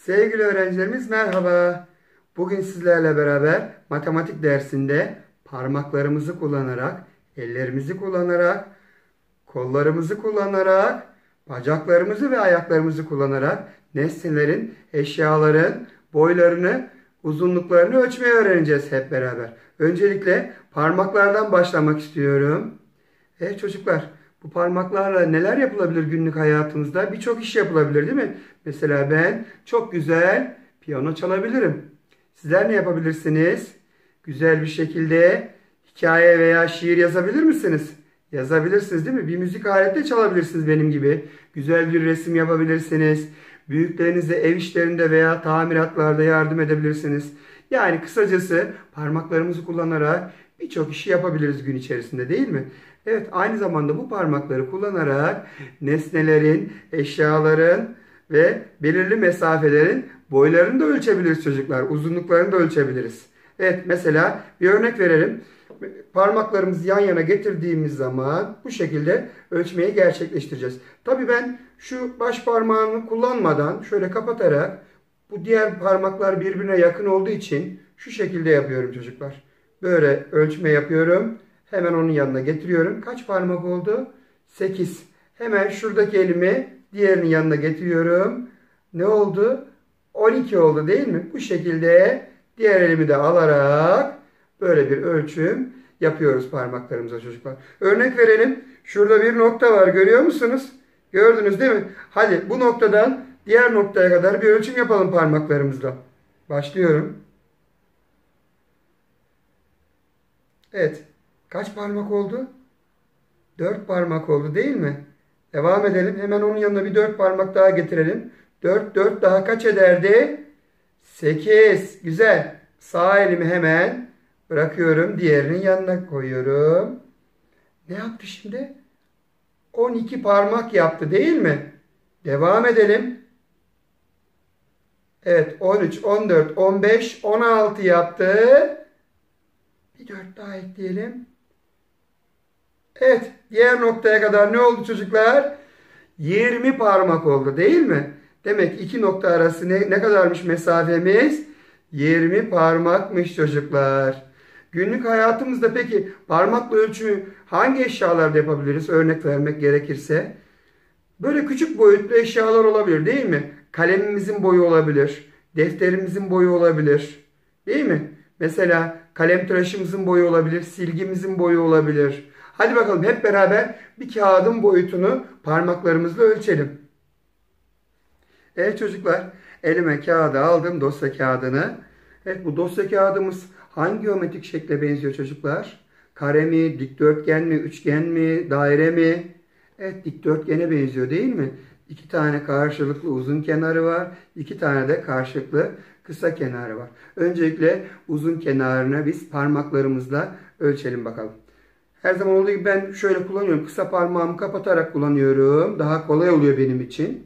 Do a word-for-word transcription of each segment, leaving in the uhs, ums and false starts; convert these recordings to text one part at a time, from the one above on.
Sevgili öğrencilerimiz merhaba. Bugün sizlerle beraber matematik dersinde parmaklarımızı kullanarak, ellerimizi kullanarak, kollarımızı kullanarak, bacaklarımızı ve ayaklarımızı kullanarak nesnelerin, eşyaların boylarını, uzunluklarını ölçmeyi öğreneceğiz hep beraber. Öncelikle parmaklardan başlamak istiyorum. Evet çocuklar, bu parmaklarla neler yapılabilir günlük hayatımızda? Birçok iş yapılabilir değil mi? Mesela ben çok güzel piyano çalabilirim. Sizler ne yapabilirsiniz? Güzel bir şekilde hikaye veya şiir yazabilir misiniz? Yazabilirsiniz değil mi? Bir müzik aleti de çalabilirsiniz benim gibi. Güzel bir resim yapabilirsiniz. Büyüklerinize ev işlerinde veya tamiratlarda yardım edebilirsiniz. Yani kısacası parmaklarımızı kullanarak birçok işi yapabiliriz gün içerisinde değil mi? Evet, aynı zamanda bu parmakları kullanarak nesnelerin, eşyaların ve belirli mesafelerin boylarını da ölçebiliriz çocuklar. Uzunluklarını da ölçebiliriz. Evet, mesela bir örnek verelim. Parmaklarımızı yan yana getirdiğimiz zaman bu şekilde ölçmeyi gerçekleştireceğiz. Tabii ben şu baş parmağımı kullanmadan şöyle kapatarak bu diğer parmaklar birbirine yakın olduğu için şu şekilde yapıyorum çocuklar. Böyle ölçme yapıyorum. Hemen onun yanına getiriyorum. Kaç parmak oldu? sekiz. Hemen şuradaki elimi diğerinin yanına getiriyorum. Ne oldu? on iki oldu değil mi? Bu şekilde diğer elimi de alarak böyle bir ölçüm yapıyoruz parmaklarımıza çocuklar. Örnek verelim. Şurada bir nokta var. Görüyor musunuz? Gördünüz değil mi? Hadi bu noktadan diğer noktaya kadar bir ölçüm yapalım parmaklarımızla. Başlıyorum. Evet. Kaç parmak oldu? dört parmak oldu değil mi? Devam edelim. Hemen onun yanına bir dört parmak daha getirelim. dört, dört daha kaç ederdi? sekiz. Güzel. Sağ elimi hemen bırakıyorum. Diğerinin yanına koyuyorum. Ne yaptı şimdi? on iki parmak yaptı değil mi? Devam edelim. Evet. on üç, on dört, on beş, on altı yaptı. Bir dört daha ekleyelim. Evet. Diğer noktaya kadar ne oldu çocuklar? yirmi parmak oldu değil mi? Demek iki nokta arası ne, ne kadarmış mesafemiz? yirmi parmakmış çocuklar. Günlük hayatımızda peki parmakla ölçümü hangi eşyalarda yapabiliriz? Örnek vermek gerekirse. Böyle küçük boyutlu eşyalar olabilir değil mi? Kalemimizin boyu olabilir. Defterimizin boyu olabilir. Değil mi? Mesela kalem tıraşımızın boyu olabilir. Silgimizin boyu olabilir. Hadi bakalım hep beraber bir kağıdın boyutunu parmaklarımızla ölçelim. Evet çocuklar, elime kağıdı aldım, dosya kağıdını. Evet, bu dosya kağıdımız hangi geometrik şekle benziyor çocuklar? Kare mi, dikdörtgen mi, üçgen mi, daire mi? Evet, dikdörtgene benziyor değil mi? İki tane karşılıklı uzun kenarı var. İki tane de karşılıklı kısa kenarı var. Öncelikle uzun kenarını biz parmaklarımızla ölçelim bakalım. Her zaman olduğu gibi ben şöyle kullanıyorum. Kısa parmağımı kapatarak kullanıyorum. Daha kolay oluyor benim için.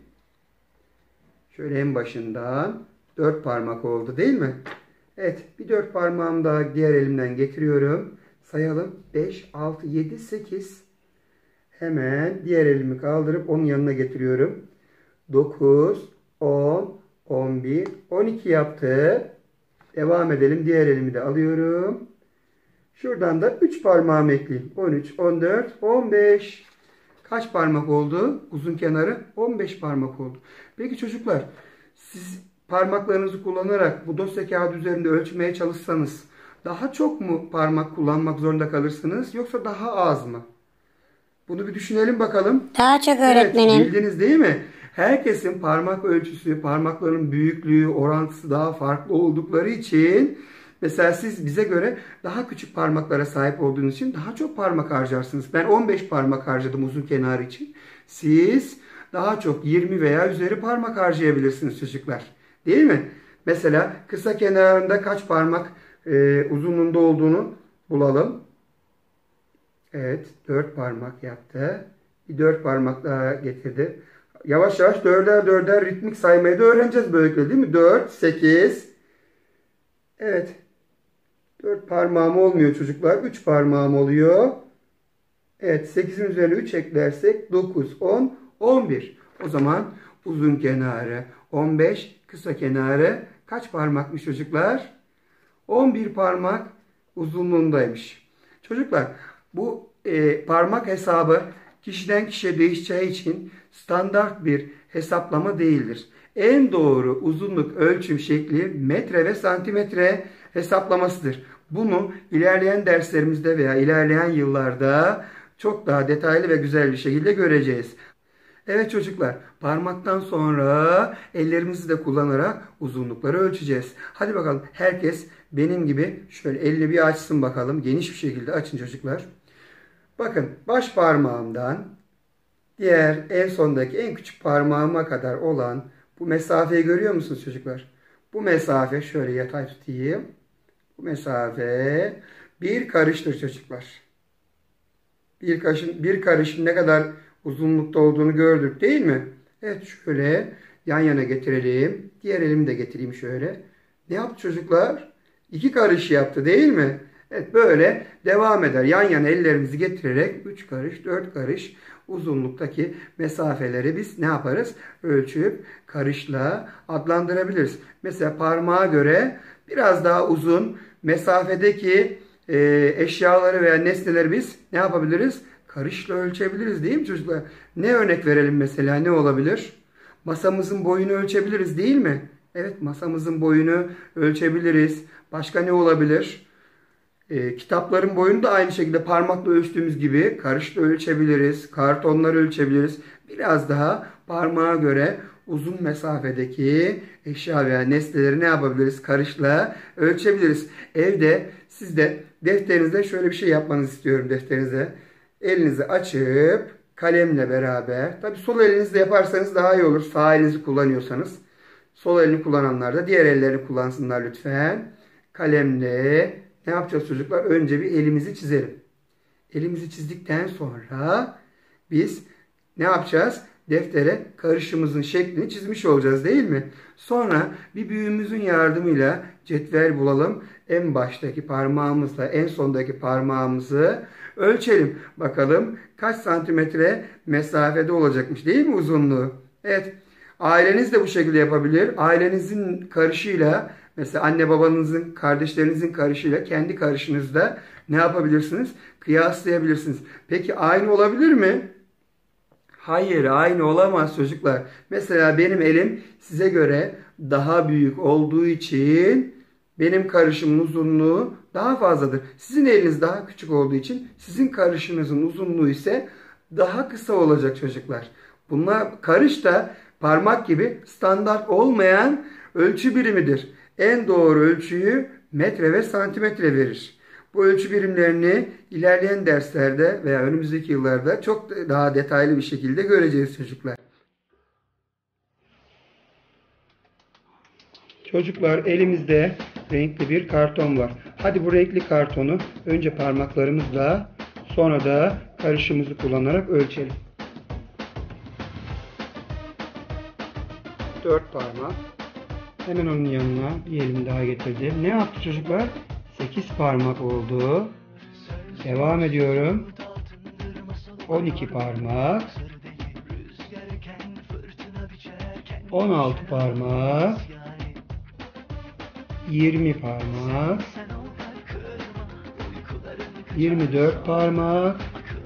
Şöyle en başından dört parmak oldu değil mi? Evet, bir dört parmağımı daha diğer elimden getiriyorum. Sayalım. beş, altı, yedi, sekiz. Hemen diğer elimi kaldırıp onun yanına getiriyorum. dokuz, on, on bir, on iki yaptı. Devam edelim. Diğer elimi de alıyorum. Şuradan da üç parmağımı ekleyeyim. on üç, on dört, on beş. Kaç parmak oldu? Uzun kenarı on beş parmak oldu. Peki çocuklar, siz parmaklarınızı kullanarak bu dosya kağıdı üzerinde ölçmeye çalışsanız daha çok mu parmak kullanmak zorunda kalırsınız yoksa daha az mı? Bunu bir düşünelim bakalım. Daha çok öğretmenim. Evet, bildiniz değil mi? Herkesin parmak ölçüsü, parmakların büyüklüğü, orantısı daha farklı oldukları için mesela siz bize göre daha küçük parmaklara sahip olduğunuz için daha çok parmak harcarsınız. Ben on beş parmak harcadım uzun kenar için. Siz daha çok yirmi veya üzeri parmak harcayabilirsiniz çocuklar. Değil mi? Mesela kısa kenarında kaç parmak e, uzunluğunda olduğunu bulalım. Evet, dört parmak yaptı. Bir dört parmak daha getirdi. Yavaş yavaş dörder dörder ritmik saymayı da öğreneceğiz böylelikle değil mi? dört, sekiz. Evet. dört parmağım olmuyor çocuklar. üç parmağım oluyor. Evet, sekizin üzerine üç eklersek dokuz, on, on bir. O zaman uzun kenarı on beş, kısa kenarı kaç parmakmış çocuklar? on bir parmak uzunluğundaymış. Çocuklar bu e, parmak hesabı kişiden kişiye değişeceği için standart bir hesaplama değildir. En doğru uzunluk ölçüm şekli metre ve santimetre hesaplamasıdır. Bunu ilerleyen derslerimizde veya ilerleyen yıllarda çok daha detaylı ve güzel bir şekilde göreceğiz. Evet çocuklar, parmaktan sonra ellerimizi de kullanarak uzunlukları ölçeceğiz. Hadi bakalım herkes benim gibi şöyle elini bir açsın bakalım. Geniş bir şekilde açın çocuklar. Bakın baş parmağımdan diğer en sondaki en küçük parmağıma kadar olan bu mesafeyi görüyor musunuz çocuklar? Bu mesafe şöyle yatay tutayım. Bu mesafe bir karıştır çocuklar. Bir karışın, bir karışın ne kadar uzunlukta olduğunu gördük değil mi? Evet şöyle yan yana getirelim. Diğer elimi de getireyim şöyle. Ne yaptı çocuklar? İki karış yaptı değil mi? Evet böyle devam eder. Yan yana ellerimizi getirerek üç karış, dört karış uzunluktaki mesafeleri biz ne yaparız? Ölçüp karışla adlandırabiliriz. Mesela parmağa göre biraz daha uzun mesafedeki e, eşyaları veya nesneleri biz ne yapabiliriz? Karışla ölçebiliriz değil mi çocuklar? Ne örnek verelim mesela ne olabilir? Masamızın boyunu ölçebiliriz değil mi? Evet masamızın boyunu ölçebiliriz. Başka ne olabilir? E, kitapların boyunu da aynı şekilde parmakla ölçtüğümüz gibi karışla ölçebiliriz. Kartonları ölçebiliriz. Biraz daha parmağa göre uzun mesafedeki eşya veya nesneleri ne yapabiliriz? Karışla ölçebiliriz. Evde siz de defterinizde şöyle bir şey yapmanızı istiyorum defterinize. Elinizi açıp kalemle beraber, tabi sol elinizle yaparsanız daha iyi olur. Sağ elinizi kullanıyorsanız. Sol elini kullananlar da diğer ellerini kullansınlar lütfen. Kalemle ne yapacağız çocuklar? Önce bir elimizi çizelim. Elimizi çizdikten sonra biz ne yapacağız? Deftere karışımızın şeklini çizmiş olacağız değil mi? Sonra bir büyüğümüzün yardımıyla cetvel bulalım. En baştaki parmağımızla en sondaki parmağımızı ölçelim. Bakalım kaç santimetre mesafede olacakmış değil mi uzunluğu? Evet. Aileniz de bu şekilde yapabilir. Ailenizin karışıyla mesela anne babanızın, kardeşlerinizin karışıyla kendi karışınızda ne yapabilirsiniz? Kıyaslayabilirsiniz. Peki aynı olabilir mi? Hayır, aynı olamaz çocuklar. Mesela benim elim size göre daha büyük olduğu için benim karışımın uzunluğu daha fazladır. Sizin eliniz daha küçük olduğu için sizin karışınızın uzunluğu ise daha kısa olacak çocuklar. Bunlar karış da parmak gibi standart olmayan ölçü birimidir. En doğru ölçüyü metre ve santimetre verir. Bu ölçü birimlerini ilerleyen derslerde veya önümüzdeki yıllarda çok daha detaylı bir şekilde göreceğiz çocuklar. Çocuklar elimizde renkli bir karton var. Hadi bu renkli kartonu önce parmaklarımızla sonra da karışımızı kullanarak ölçelim. dört parmak. Hemen onun yanına bir elimi daha getirdim. Ne yaptı çocuklar? sekiz parmak oldu. Devam ediyorum. on iki parmak. on altı parmak. yirmi parmak. yirmi dört parmak.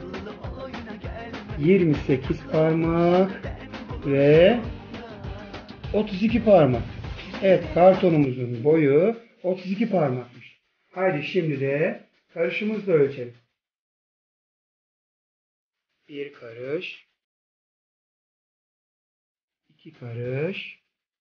yirmi sekiz parmak ve otuz iki parmak. Evet, kartonumuzun boyu otuz iki parmakmış. Haydi şimdi de karışımızla ölçelim. Bir karış, iki karış,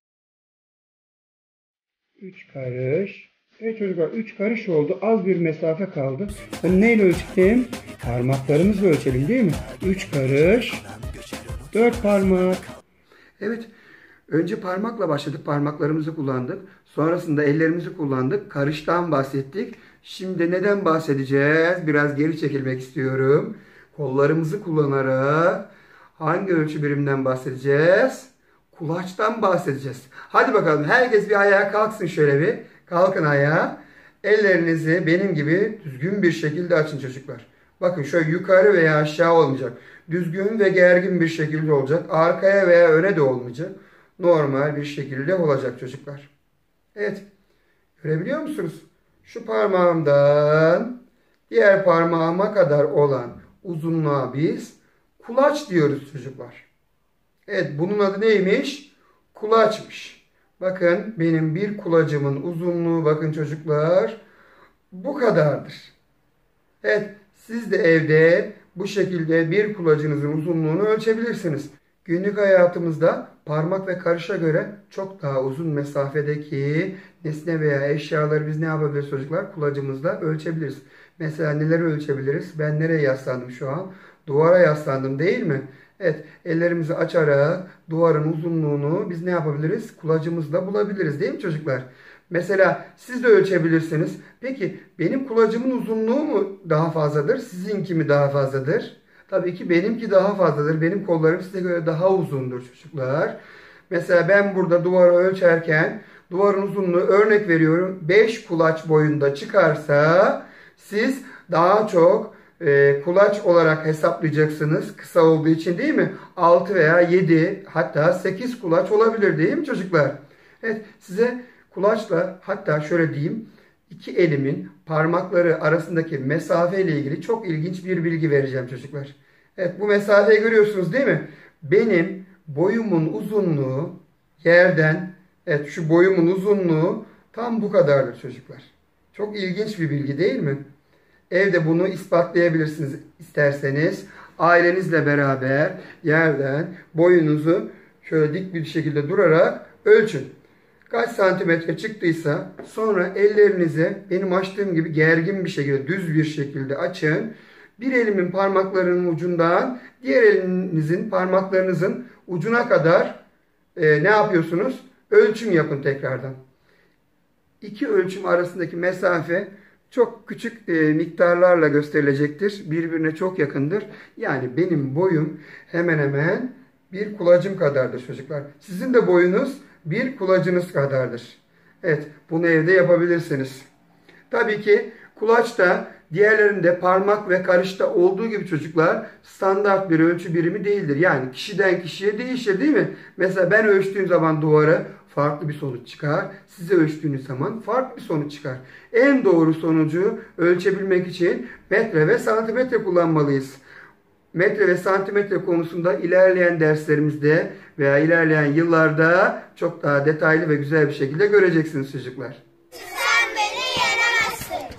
üç karış. Evet çocuklar, üç karış oldu. Az bir mesafe kaldı. Ben neyle ölçeyim? Parmaklarımızla ölçelim değil mi? üç karış, dört parmak. Evet. Önce parmakla başladık. Parmaklarımızı kullandık. Sonrasında ellerimizi kullandık. Karıştan bahsettik. Şimdi neden bahsedeceğiz? Biraz geri çekilmek istiyorum. Kollarımızı kullanarak hangi ölçü biriminden bahsedeceğiz? Kulaçtan bahsedeceğiz. Hadi bakalım herkes bir ayağa kalksın şöyle bir. Kalkın ayağa. Ellerinizi benim gibi düzgün bir şekilde açın çocuklar. Bakın şöyle yukarı veya aşağı olmayacak. Düzgün ve gergin bir şekilde olacak. Arkaya veya öne de olmayacak. normal bir şekilde olacak çocuklar. Evet. Görebiliyor musunuz? Şu parmağımdan diğer parmağıma kadar olan uzunluğa biz kulaç diyoruz çocuklar. Evet, bunun adı neymiş? Kulaçmış. Bakın benim bir kulacımın uzunluğu, bakın çocuklar, bu kadardır. Evet, siz de evde bu şekilde bir kulacınızın uzunluğunu ölçebilirsiniz. Günlük hayatımızda parmak ve karışa göre çok daha uzun mesafedeki nesne veya eşyaları biz ne yapabiliriz çocuklar? Kulacımızla ölçebiliriz. Mesela neleri ölçebiliriz? Ben nereye yaslandım şu an? Duvara yaslandım değil mi? Evet, ellerimizi açarak duvarın uzunluğunu biz ne yapabiliriz? Kulacımızla bulabiliriz değil mi çocuklar? Mesela siz de ölçebilirsiniz. Peki benim kulacımın uzunluğu mu daha fazladır? Sizinki mi daha fazladır? Tabii ki benimki daha fazladır. Benim kollarım size göre daha uzundur çocuklar. Mesela ben burada duvarı ölçerken duvarın uzunluğu, örnek veriyorum, beş kulaç boyunda çıkarsa siz daha çok e, kulaç olarak hesaplayacaksınız. Kısa olduğu için değil mi? altı veya yedi, hatta sekiz kulaç olabilir değil mi çocuklar? Evet, size kulaçla, hatta şöyle diyeyim, iki elimin parmakları arasındaki mesafe ile ilgili çok ilginç bir bilgi vereceğim çocuklar. Evet, bu mesafeyi görüyorsunuz değil mi? Benim boyumun uzunluğu yerden, evet şu boyumun uzunluğu tam bu kadardır çocuklar. Çok ilginç bir bilgi değil mi? Evde bunu ispatlayabilirsiniz isterseniz. Ailenizle beraber yerden boyunuzu şöyle dik bir şekilde durarak ölçün. Kaç santimetre çıktıysa sonra ellerinizi benim açtığım gibi gergin bir şekilde, düz bir şekilde açın. Bir elimin parmaklarının ucundan diğer elinizin parmaklarınızın ucuna kadar e, ne yapıyorsunuz? Ölçüm yapın tekrardan. İki ölçüm arasındaki mesafe çok küçük e, miktarlarla gösterilecektir. Birbirine çok yakındır. Yani benim boyum hemen hemen bir kulacım kadardır çocuklar. Sizin de boyunuz bir kulacınız kadardır. Evet, bunu evde yapabilirsiniz. Tabii ki kulaç da diğerlerinde parmak ve karışta olduğu gibi çocuklar standart bir ölçü birimi değildir. Yani kişiden kişiye değişir değil mi? Mesela ben ölçtüğüm zaman duvara farklı bir sonuç çıkar. Size ölçtüğünüz zaman farklı bir sonuç çıkar. En doğru sonucu ölçebilmek için metre ve santimetre kullanmalıyız. Metre ve santimetre konusunda ilerleyen derslerimizde veya ilerleyen yıllarda çok daha detaylı ve güzel bir şekilde göreceksiniz çocuklar. Sen beni yenemezsin.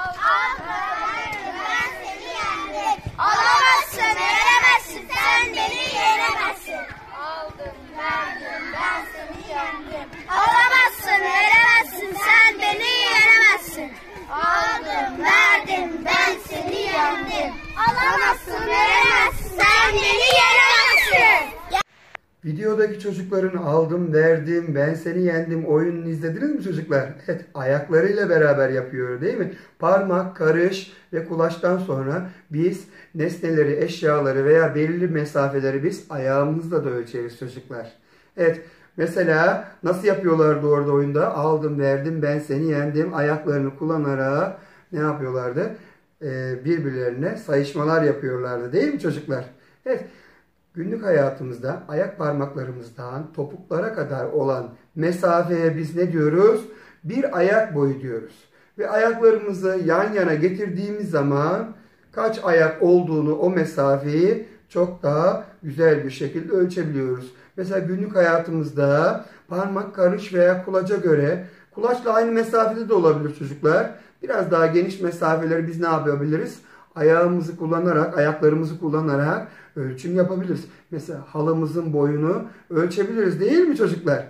Ben seni yendim. Alamazsın, yenemezsin. Sen beni yenemezsin. Aldım, verdim, ben seni yendim. Alamazsın, yenemezsin. Sen beni yenemezsin. Aldım, verdim, ben seni yendim. Alamazsın, veremezsin. Sen beni yenemezsin. Videodaki çocukların aldım, verdim, ben seni yendim oyununu izlediniz mi çocuklar? Evet, ayaklarıyla beraber yapıyor değil mi? Parmak, karış ve kulaçtan sonra biz nesneleri, eşyaları veya belirli mesafeleri biz ayağımızla da ölçeriz çocuklar. Evet, mesela nasıl yapıyorlardı orada oyunda? Aldım, verdim, ben seni yendim. Ayaklarını kullanarak ne yapıyorlardı? Ee, birbirlerine sayışmalar yapıyorlardı değil mi çocuklar? Evet. Günlük hayatımızda ayak parmaklarımızdan topuklara kadar olan mesafeye biz ne diyoruz? Bir ayak boyu diyoruz. Ve ayaklarımızı yan yana getirdiğimiz zaman kaç ayak olduğunu, o mesafeyi çok daha güzel bir şekilde ölçebiliyoruz. Mesela günlük hayatımızda parmak, karış veya kulaca göre, kulaçla aynı mesafede de olabilir çocuklar. Biraz daha geniş mesafeleri biz ne yapabiliriz? Ayağımızı kullanarak, ayaklarımızı kullanarak ölçüm yapabiliriz. Mesela halımızın boyunu ölçebiliriz değil mi çocuklar?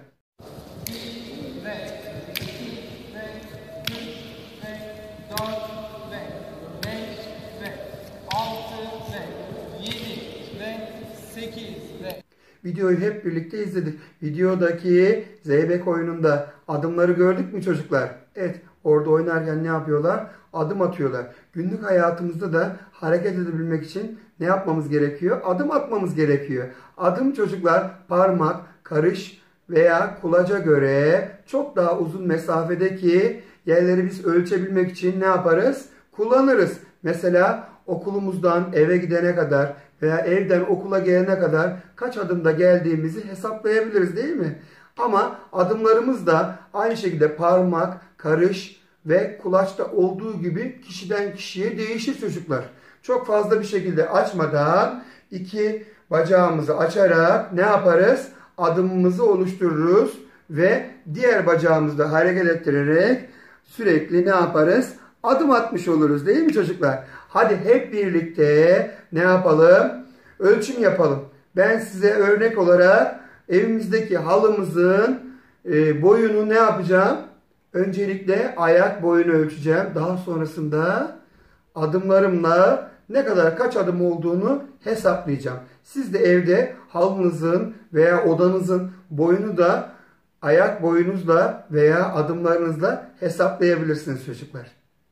Ve iki ve üç ve dört ve beş ve altı ve yedi ve sekiz ve Videoyu hep birlikte izledik. Videodaki Zeybek oyununda adımları gördük mü çocuklar? Evet, orada oynarken ne yapıyorlar? Adım atıyorlar. Günlük hayatımızda da hareket edebilmek için ne yapmamız gerekiyor? Adım atmamız gerekiyor. Adım çocuklar parmak, karış veya kulaca göre çok daha uzun mesafedeki yerleri biz ölçebilmek için ne yaparız? Kullanırız. Mesela okulumuzdan eve gidene kadar veya evden okula gelene kadar kaç adımda geldiğimizi hesaplayabiliriz değil mi? Ama adımlarımız da aynı şekilde parmak, karış ve kulaçta olduğu gibi kişiden kişiye değişir çocuklar. Çok fazla bir şekilde açmadan iki bacağımızı açarak ne yaparız? Adımımızı oluştururuz ve diğer bacağımızı da hareket ettirerek sürekli ne yaparız? Adım atmış oluruz değil mi çocuklar? Hadi hep birlikte ne yapalım? Ölçüm yapalım. Ben size örnek olarak evimizdeki halımızın e, boyunu ne yapacağım? Öncelikle ayak boyunu ölçeceğim. Daha sonrasında adımlarımla ne kadar kaç adım olduğunu hesaplayacağım. Siz de evde halınızın veya odanızın boyunu da ayak boyunuzla veya adımlarınızla hesaplayabilirsiniz çocuklar.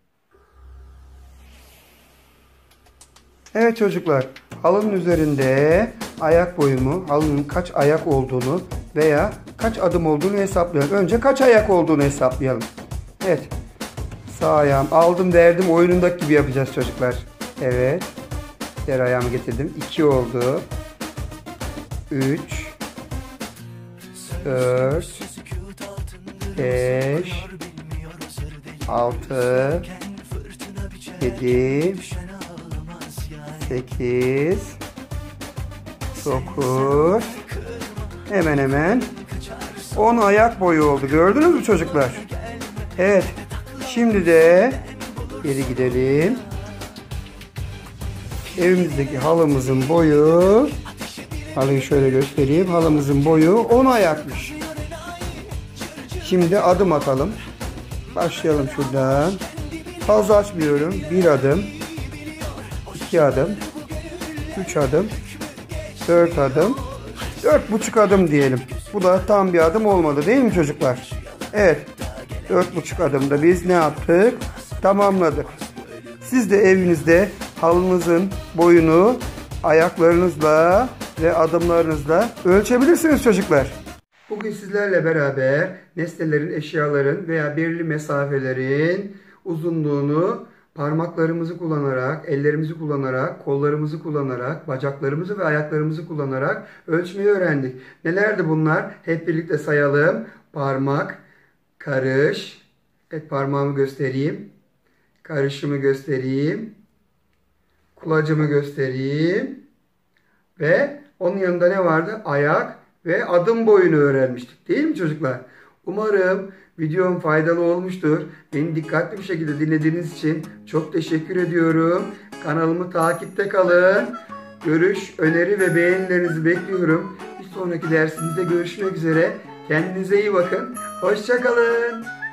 Evet çocuklar, halının üzerinde ayak boyumu, halının kaç ayak olduğunu veya kaç adım olduğunu hesaplayalım. Önce kaç ayak olduğunu hesaplayalım. Evet, sağ ayağım aldım verdim oyunundaki gibi yapacağız çocuklar. Evet, diğer ayağımı getirdim. iki oldu. üç, dört, beş, altı, yedi, sekiz, dokuz, hemen hemen on ayak boyu oldu. Gördünüz mü çocuklar? Evet. Şimdi de geri gidelim. Evimizdeki halımızın boyu, halıyı şöyle göstereyim. Halımızın boyu on ayakmış. Şimdi adım atalım. Başlayalım şuradan. Fazla açmıyorum. Bir adım, iki adım, üç adım, dört adım, dört buçuk adım diyelim. Bu da tam bir adım olmadı değil mi çocuklar? Evet. Dört buçuk adımda biz ne yaptık? Tamamladık. Siz de evinizde halınızın boyunu ayaklarınızla ve adımlarınızla ölçebilirsiniz çocuklar. Bugün sizlerle beraber nesnelerin, eşyaların veya belirli mesafelerin uzunluğunu parmaklarımızı kullanarak, ellerimizi kullanarak, kollarımızı kullanarak, bacaklarımızı ve ayaklarımızı kullanarak ölçmeyi öğrendik. Nelerdi bunlar? Hep birlikte sayalım. Parmak, karış, evet parmağımı göstereyim, karışımı göstereyim, kulacımı göstereyim ve onun yanında ne vardı? Ayak ve adım boyunu öğrenmiştik değil mi çocuklar? Umarım videom faydalı olmuştur. Beni dikkatli bir şekilde dinlediğiniz için çok teşekkür ediyorum. Kanalımı takipte kalın. Görüş, öneri ve beğenilerinizi bekliyorum. Bir sonraki dersimizde görüşmek üzere. Kendinize iyi bakın. Hoşça kalın.